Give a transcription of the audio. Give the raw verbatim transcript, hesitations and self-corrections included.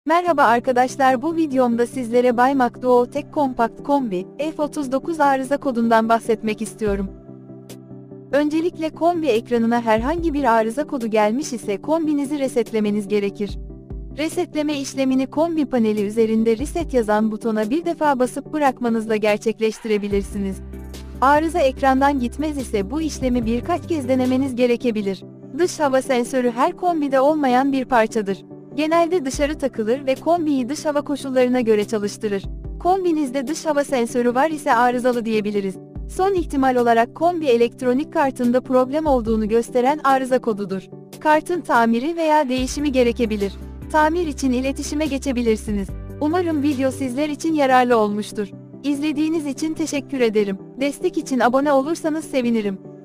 Merhaba arkadaşlar, bu videomda sizlere Baymak Duo-Tek Kompakt Kombi F otuz dokuz arıza kodundan bahsetmek istiyorum. Öncelikle kombi ekranına herhangi bir arıza kodu gelmiş ise kombinizi resetlemeniz gerekir. Resetleme işlemini kombi paneli üzerinde reset yazan butona bir defa basıp bırakmanızla gerçekleştirebilirsiniz. Arıza ekrandan gitmez ise bu işlemi birkaç kez denemeniz gerekebilir. Dış hava sensörü her kombide olmayan bir parçadır. Genelde dışarı takılır ve kombiyi dış hava koşullarına göre çalıştırır. Kombinizde dış hava sensörü var ise arızalı diyebiliriz. Son ihtimal olarak kombi elektronik kartında problem olduğunu gösteren arıza kodudur. Kartın tamiri veya değişimi gerekebilir. Tamir için iletişime geçebilirsiniz. Umarım video sizler için yararlı olmuştur. İzlediğiniz için teşekkür ederim. Destek için abone olursanız sevinirim.